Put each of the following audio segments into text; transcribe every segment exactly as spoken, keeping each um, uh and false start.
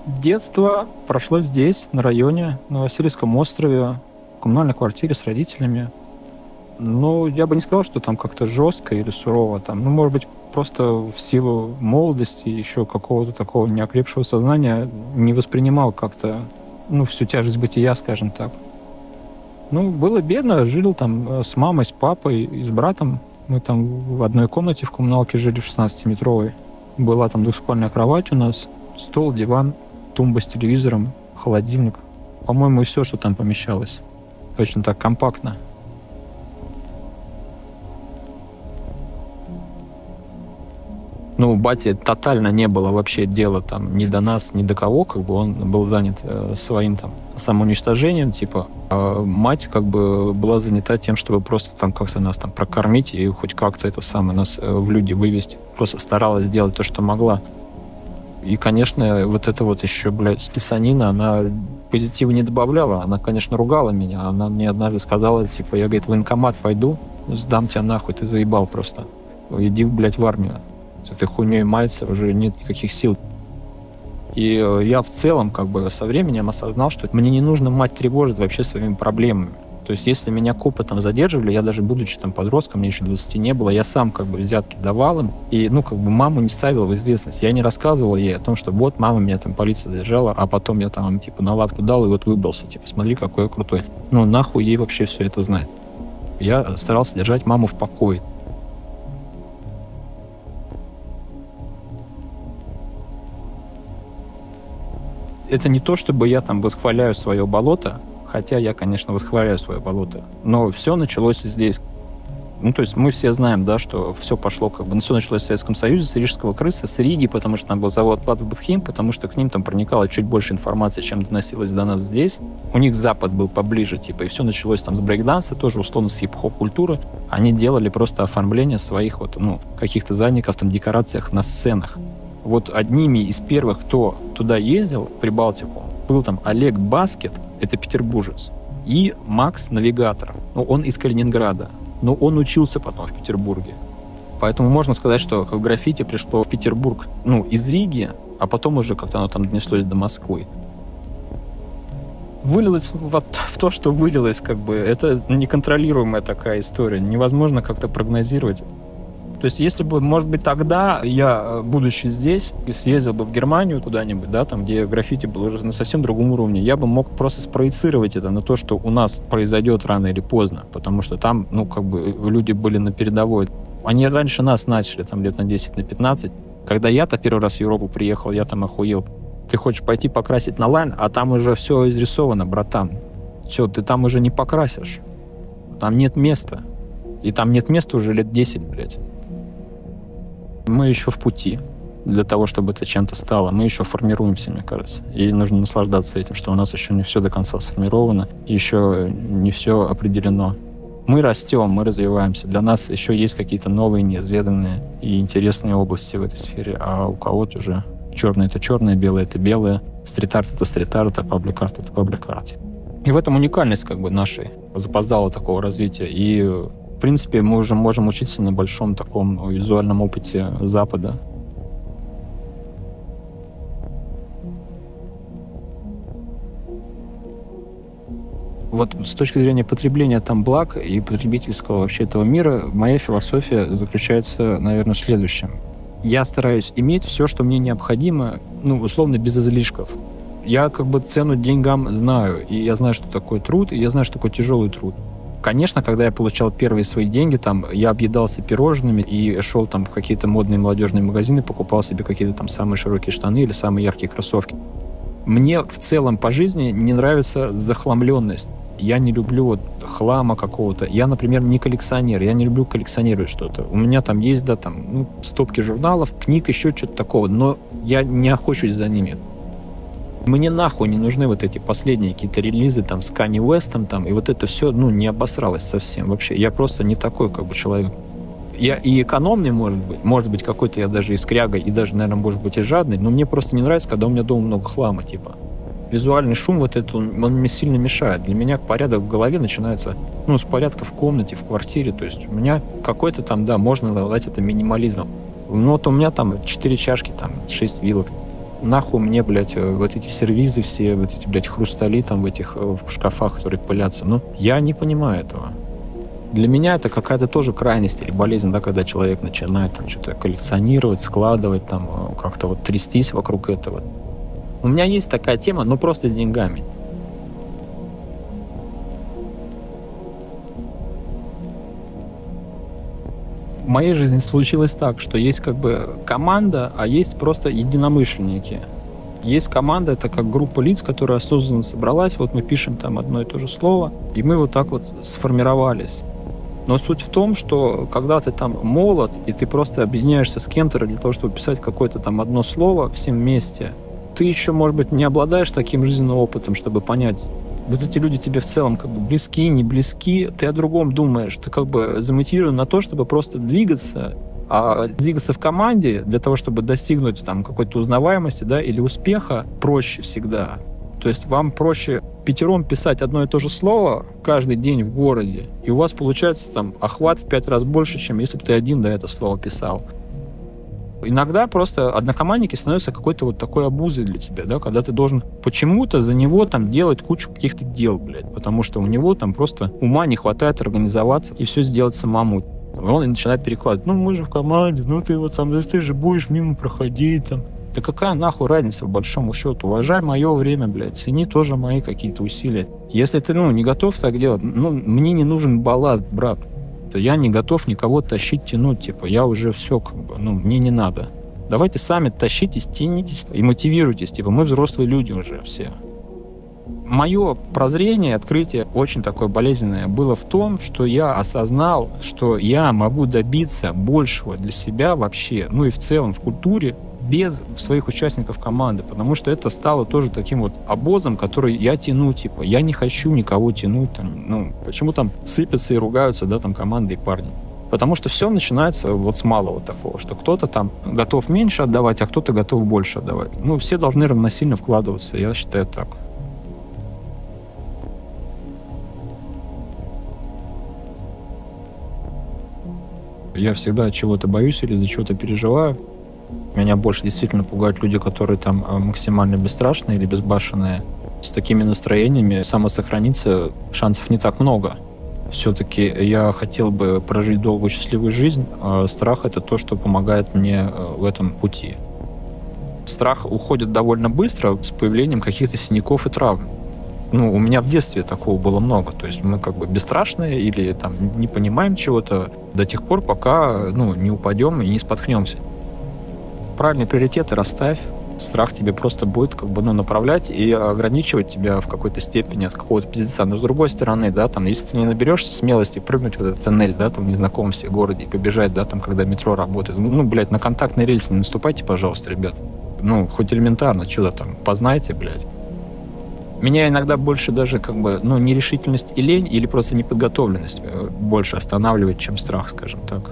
Детство прошло здесь, на районе, на Васильевском острове, в коммунальной квартире с родителями. Ну, я бы не сказал, что там как-то жестко или сурово. Там, ну, может быть, просто в силу молодости, еще какого-то такого неокрепшего сознания не воспринимал как-то, ну, всю тяжесть бытия, скажем так. Ну, было бедно, жил там с мамой, с папой и с братом. Мы там в одной комнате в коммуналке жили, в шестнадцатиметровой. Была там двухспальная кровать у нас, стол, диван, тумба с телевизором, холодильник. По-моему, и все, что там помещалось. Точно так, компактно. Ну, у бати тотально не было вообще дела там ни до нас, ни до кого, как бы он был занят э, своим там самоуничтожением, типа, а мать как бы была занята тем, чтобы просто там как-то нас там прокормить и хоть как-то это самое нас э, в люди вывести. Просто старалась сделать то, что могла. И, конечно, вот это вот еще, блядь, писанина, она позитива не добавляла. Она, конечно, ругала меня. Она мне однажды сказала, типа, я, говорит, в военкомат пойду, сдам тебя нахуй, ты заебал просто. Иди, блядь, в армию. С этой хуйней маяться уже нет никаких сил. И я в целом как бы со временем осознал, что мне не нужно мать тревожить вообще своими проблемами. То есть если меня копы там задерживали, я даже будучи там подростком, мне еще двадцати не было, я сам как бы взятки давал им. И, ну, как бы маму не ставил в известность. Я не рассказывал ей о том, что вот мама меня там полиция задержала, а потом я там типа на лапку дал и вот выбрался. Типа смотри, какой я крутой. Ну, нахуй ей вообще все это знать. Я старался держать маму в покое. Это не то, чтобы я там восхваляю свое болото, хотя я, конечно, восхваляю свое болото, но все началось здесь. Ну, то есть мы все знаем, да, что все пошло как бы... Ну, все началось в Советском Союзе, с Рижского крыса, с Риги, потому что там был завод Платвбытхим, потому что к ним там проникало чуть больше информации, чем доносилось до нас здесь. У них Запад был поближе, типа, и все началось там с брейкданса, тоже условно с хип-хоп-культуры. Они делали просто оформление своих вот, ну, каких-то задников, там, декорациях на сценах. Вот одними из первых, кто туда ездил, в Прибалтику, был там Олег Баскет, это петербуржец, и Макс Навигатор. Ну, он из Калининграда, но он учился потом в Петербурге. Поэтому можно сказать, что граффити пришло в Петербург, ну, из Риги, а потом уже как-то оно там донеслось до Москвы. Вылилось вот в то, что вылилось, как бы, это неконтролируемая такая история, невозможно как-то прогнозировать. То есть, если бы, может быть, тогда я, будучи здесь, съездил бы в Германию куда-нибудь, да, там, где граффити было уже на совсем другом уровне, я бы мог просто спроецировать это на то, что у нас произойдет рано или поздно, потому что там, ну, как бы, люди были на передовой. Они раньше нас начали, там, лет на десять, на пятнадцать. Когда я-то первый раз в Европу приехал, я там охуел. Ты хочешь пойти покрасить на лайн, а там уже все изрисовано, братан. Все, ты там уже не покрасишь. Там нет места. И там нет места уже лет десять, блядь. Мы еще в пути для того, чтобы это чем-то стало. Мы еще формируемся, мне кажется. И нужно наслаждаться этим, что у нас еще не все до конца сформировано, еще не все определено. Мы растем, мы развиваемся. Для нас еще есть какие-то новые, неизведанные и интересные области в этой сфере, а у кого-то уже черное — это черное, белое — это белое, стрит-арт — это стрит-арт, а паблик-арт — это паблик-арт. И в этом уникальность как бы нашей запоздалого такого развития. И в принципе, мы уже можем учиться на большом таком визуальном опыте Запада. Вот с точки зрения потребления там благ и потребительского вообще этого мира, моя философия заключается, наверное, в следующем. Я стараюсь иметь все, что мне необходимо, ну, условно, без излишков. Я как бы цену деньгам знаю, и я знаю, что такое труд, и я знаю, что такое тяжелый труд. Конечно, когда я получал первые свои деньги, там, я объедался пирожными и шел там в какие-то модные молодежные магазины, покупал себе какие-то там самые широкие штаны или самые яркие кроссовки. Мне в целом по жизни не нравится захламленность. Я не люблю вот хлама какого-то. Я, например, не коллекционер. Я не люблю коллекционировать что-то. У меня там есть, да, там, ну, стопки журналов, книг, еще что-то такого. Но я не охочусь за ними. Мне нахуй не нужны вот эти последние какие-то релизы там с Канье Уэстом там, и вот это все, ну, не обосралось совсем вообще. Я просто не такой, как бы, человек. Я и экономный, может быть, может быть, какой-то я даже и скряга, и даже, наверное, может быть, и жадный, но мне просто не нравится, когда у меня дома много хлама, типа. Визуальный шум вот этот, он, он мне сильно мешает. Для меня порядок в голове начинается, ну, с порядка в комнате, в квартире, то есть у меня какой-то там, да, можно назвать это минимализмом. Ну, вот у меня там четыре чашки, там, шесть вилок. нахуй мне, блядь, вот эти сервизы все, вот эти, блядь, хрустали там в этих в шкафах, которые пылятся. Ну, я не понимаю этого. Для меня это какая-то тоже крайность или болезнь, да, когда человек начинает там что-то коллекционировать, складывать, там, как-то вот трястись вокруг этого. У меня есть такая тема, но просто с деньгами. В моей жизни случилось так, что есть как бы команда, а есть просто единомышленники. Есть команда, это как группа лиц, которая осознанно собралась, вот мы пишем там одно и то же слово, и мы вот так вот сформировались. Но суть в том, что когда ты там молод, и ты просто объединяешься с кем-то для того, чтобы писать какое-то там одно слово всем вместе, ты еще, может быть, не обладаешь таким жизненным опытом, чтобы понять, вот эти люди тебе в целом как бы близки, не близки, ты о другом думаешь, ты как бы замотивирован на то, чтобы просто двигаться, а двигаться в команде для того, чтобы достигнуть там какой-то узнаваемости, да, или успеха, проще всегда. То есть вам проще пятером писать одно и то же слово каждый день в городе, и у вас получается там охват в пять раз больше, чем если бы ты один до этого слова писал. Иногда просто однокомандники становятся какой-то вот такой обузой для тебя, да, когда ты должен почему-то за него там делать кучу каких-то дел, блядь, потому что у него там просто ума не хватает организоваться и все сделать самому. Он и начинает перекладывать. Ну, мы же в команде, ну ты вот там, да ты же будешь мимо проходить там. Да какая нахуй разница, по большому счету? Уважай мое время, блядь, цени тоже мои какие-то усилия. Если ты, ну, не готов так делать, ну, мне не нужен балласт, брат. Я не готов никого тащить, тянуть, типа, я уже все, как бы, ну, мне не надо. Давайте сами тащитесь, тянитесь и мотивируйтесь, типа, мы взрослые люди уже все. Мое прозрение, открытие очень такое болезненное было в том, что я осознал, что я могу добиться большего для себя вообще, ну и в целом в культуре, без своих участников команды, потому что это стало тоже таким вот обозом, который я тяну, типа, я не хочу никого тянуть, там, ну, почему там сыпятся и ругаются, да, там, команды и парни. Потому что все начинается вот с малого такого, что кто-то там готов меньше отдавать, а кто-то готов больше отдавать. Ну, все должны равносильно вкладываться, я считаю так. Я всегда чего-то боюсь или за чего-то переживаю. Меня больше действительно пугают люди, которые там максимально бесстрашные или безбашенные. С такими настроениями самосохраниться шансов не так много. Все-таки я хотел бы прожить долгую счастливую жизнь. А страх — это то, что помогает мне в этом пути. Страх уходит довольно быстро с появлением каких-то синяков и травм. Ну, у меня в детстве такого было много. То есть мы как бы бесстрашные или там не понимаем чего-то до тех пор, пока, ну, не упадем и не споткнемся. Правильные приоритеты расставь. Страх тебе просто будет как бы, ну, направлять и ограничивать тебя в какой-то степени от какого-то пиздеца. Но с другой стороны, да, там, если ты не наберешься смелости прыгнуть в этот тоннель, да, там, в незнакомом себе городе и побежать, да, там, когда метро работает, ну, блядь, на контактный рельс не наступайте, пожалуйста, ребят. Ну, хоть элементарно, что-то там, познайте, блядь. Меня иногда больше даже как бы, ну, нерешительность и лень, или просто неподготовленность больше останавливает, чем страх, скажем так.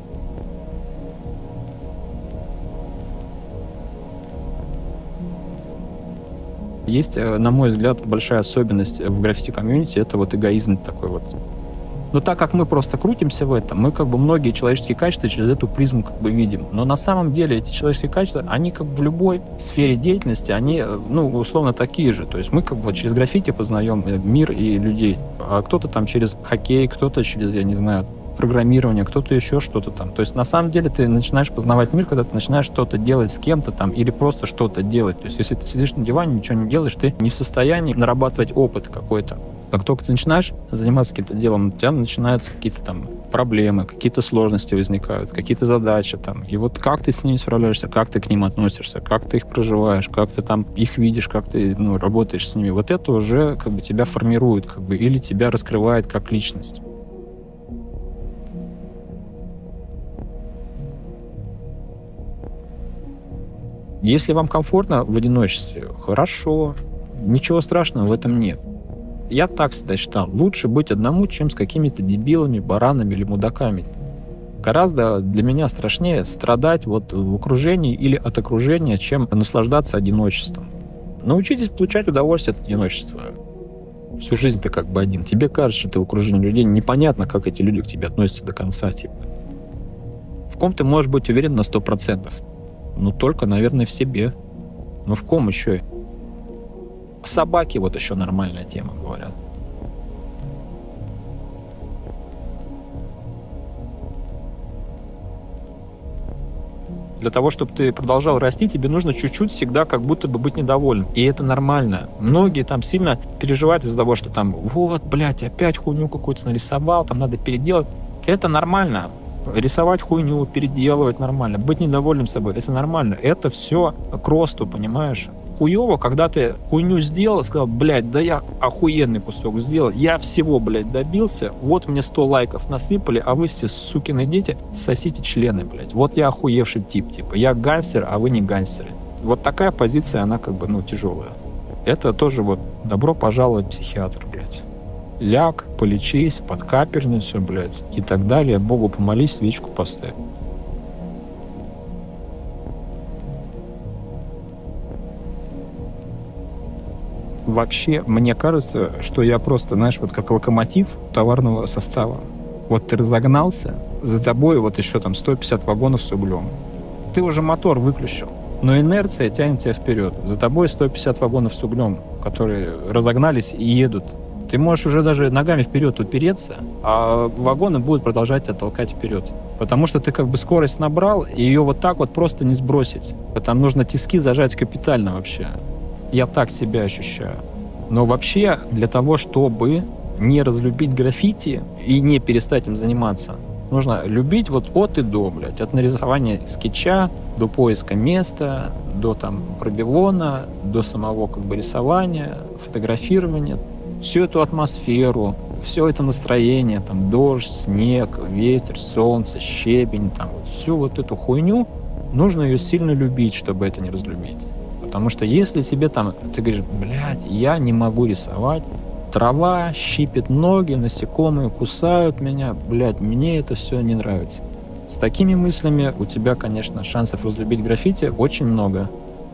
Есть, на мой взгляд, большая особенность в граффити-комьюнити — это вот эгоизм такой вот. Но так как мы просто крутимся в этом, мы как бы многие человеческие качества через эту призму как бы видим. Но на самом деле эти человеческие качества, они как бы в любой сфере деятельности, они, ну, условно такие же. То есть мы как бы через граффити познаем мир и людей. А кто-то там через хоккей, кто-то через, я не знаю, программирование, кто-то еще что-то там. То есть на самом деле ты начинаешь познавать мир, когда ты начинаешь что-то делать с кем-то там или просто что-то делать. То есть если ты сидишь на диване, ничего не делаешь, ты не в состоянии нарабатывать опыт какой-то. Как только ты начинаешь заниматься каким-то делом, у тебя начинаются какие-то там проблемы, какие-то сложности возникают, какие-то задачи там. И вот как ты с ними справляешься, как ты к ним относишься, как ты их проживаешь, как ты там их видишь, как ты, ну, работаешь с ними. Вот это уже как бы тебя формирует, как бы, или тебя раскрывает как личность. Если вам комфортно в одиночестве, хорошо, ничего страшного в этом нет. Я так всегда считал, лучше быть одному, чем с какими-то дебилами, баранами или мудаками. Гораздо для меня страшнее страдать вот в окружении или от окружения, чем наслаждаться одиночеством. Научитесь получать удовольствие от одиночества. Всю жизнь ты как бы один. Тебе кажется, что ты в окружении людей. Непонятно, как эти люди к тебе относятся до конца. Типа. В ком ты можешь быть уверен на сто процентов? Ну, только, наверное, в себе. Ну, в ком еще? Собаки вот еще нормальная тема, говорят. Для того, чтобы ты продолжал расти, тебе нужно чуть-чуть всегда как будто бы быть недовольным. И это нормально. Многие там сильно переживают из-за того, что там, вот, блядь, опять хуйню какую-то нарисовал, там надо переделать. Это нормально. Рисовать хуйню, переделывать нормально. Быть недовольным собой, это нормально. Это все к росту, понимаешь? Хуёво, когда ты хуйню сделал, сказал, блядь, да я охуенный кусок сделал, я всего, блядь, добился, вот мне сто лайков насыпали, а вы все, сукины дети, сосите члены, блядь. Вот я охуевший тип, типа, я гангстер, а вы не гангстеры. Вот такая позиция, она как бы, ну, тяжелая. Это тоже вот добро пожаловать в психиатр, блядь. Ляг, полечись, под капельницу, блядь, и так далее. Богу помолись, свечку поставь. Вообще, мне кажется, что я просто, знаешь, вот как локомотив товарного состава. Вот ты разогнался, за тобой вот еще там сто пятьдесят вагонов с углем. Ты уже мотор выключил, но инерция тянет тебя вперед. За тобой сто пятьдесят вагонов с углем, которые разогнались и едут. Ты можешь уже даже ногами вперед упереться, а вагоны будут продолжать тебя толкать вперед. Потому что ты как бы скорость набрал, и ее вот так вот просто не сбросить. Там нужно тиски зажать капитально вообще. Я так себя ощущаю. Но вообще для того, чтобы не разлюбить граффити и не перестать им заниматься, нужно любить вот от и до, блядь. От нарисования скетча до поиска места, до там пробивона, до самого как бы рисования, фотографирования. Всю эту атмосферу, все это настроение, там дождь, снег, ветер, солнце, щебень, там вот всю вот эту хуйню, нужно ее сильно любить, чтобы это не разлюбить. Потому что если тебе там, ты говоришь, блядь, я не могу рисовать, трава щипит ноги, насекомые кусают меня, блядь, мне это все не нравится. С такими мыслями у тебя, конечно, шансов разлюбить граффити очень много.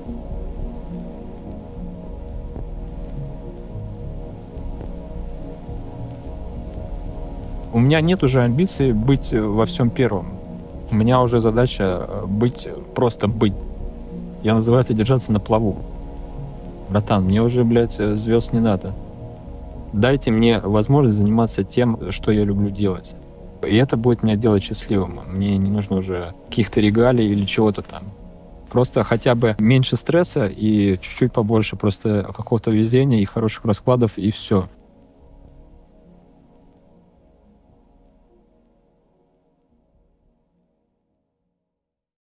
У меня нет уже амбиций быть во всем первым. У меня уже задача быть, просто быть. Я называю это держаться на плаву. Братан, мне уже, блядь, звезд не надо. Дайте мне возможность заниматься тем, что я люблю делать. И это будет меня делать счастливым. Мне не нужно уже каких-то регалий или чего-то там. Просто хотя бы меньше стресса и чуть-чуть побольше просто какого-то везения и хороших раскладов, и все.